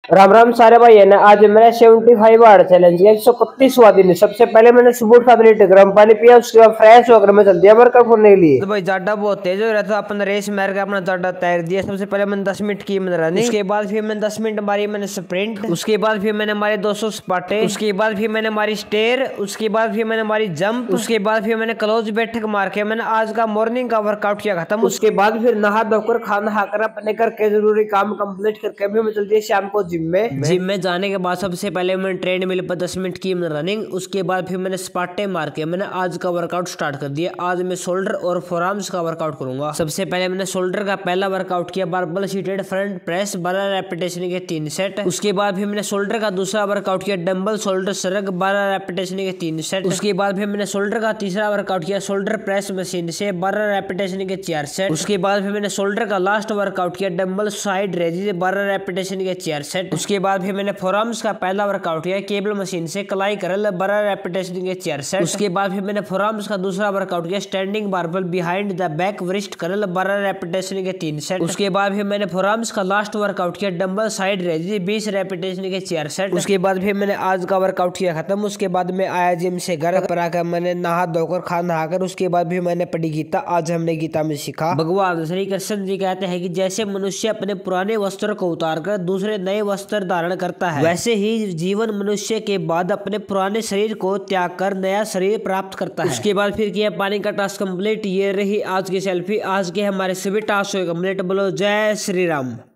राम राम सारे भाई है ना। आज मैंने 75 आवर चैलेंज 131वां दिन। सबसे पहले मैंने सुबह उठा 2 लीटर गर्म पानी पिया, उसके बाद फ्रेश होकर मैं चल दिया वर्कआउट करने के लिए। तो भाई जाडा बहुत तेज हो रहा था, अपन रेस मार के अपना जाडा तैर दिया। सबसे पहले मैंने 10 मिनट की मैंने रनिंग, उसके बाद फिर मैंने 10 मिनट मारी मैंने स्प्रिंट, उसके बाद फिर मैंने मारे 200 स्पाटे, उसके बाद फिर मैंने मारी स्टेयर, उसके बाद फिर मैंने मारी जंप, उसके बाद फिर मैंने क्लोज बैठक मार के मैंने आज का मॉर्निंग का वर्कआउट किया खत्म। उसके बाद फिर नहा धोकर खाना खाकर अपने घर के जरूरी काम कंप्लीट करके भी मैं चल दिया शाम को जिम में जाने के बाद सबसे पहले मैंने ट्रेडमिल पर 10 मिनट की रनिंग, उसके बाद फिर मैंने स्पाटे मार के मैंने आज का वर्कआउट स्टार्ट कर दिया। आज मैं शोल्डर और फोरआर्म्स का वर्कआउट करूंगा। सबसे पहले मैंने शोल्डर का पहला वर्कआउट किया, barbell seated front press 12 repetition के 3 सेट। उसके बाद फिर मैंने शोल्डर का दूसरा वर्कआउट किया, डंबल शोल्डर सरग 12 रेपिटेशन के 3 सेट। उसके बाद फिर मैंने शोल्डर का तीसरा वर्कआउट किया, शोल्डर प्रेस मशीन से 12 रेपिटेशन के 4 सेट। उसके बाद फिर मैंने शोल्डर का लास्ट वर्कआउट किया, डंबल साइड रेजी 12 रेपिटेशन के 4 सेट। उसके बाद फिर मैंने फोरआर्म्स का पहला वर्कआउट किया, केबल मशीन से कलाई करल 12 रेपिटेशन के 4 सेट। उसके बाद फिर मैंने फोरआर्म्स का दूसरा वर्कआउट किया, standing barbell behind the back wrist curl 12 repetition के 3 सेट। उसके बाद फिर मैंने फोरआर्म्स का लास्ट वर्कआउट किया, डंबल साइड रेजी 20 रेपिटेशन के 4 सेट। उसके बाद फिर मैंने आज का वर्कआउट किया खत्म। उसके बाद मैं आया जिम से घर पर आकर मैंने नहा धोकर खाना खाकर उसके बाद भी मैंने पढ़ी गीता। आज हमने गीता में सीखा, भगवान श्री कृष्ण जी कहते हैं कि जैसे मनुष्य अपने पुराने वस्त्र को उतारकर दूसरे नए वस्त्र धारण करता है, वैसे ही जीवन मनुष्य के बाद अपने पुराने शरीर को त्याग कर नया शरीर प्राप्त करता है। उसके बाद फिर किया पानी का टास्क कंप्लीट। ये रही आज की सेल्फी। आज के हमारे सभी टास्क कंप्लीट। बोलो जय श्री राम।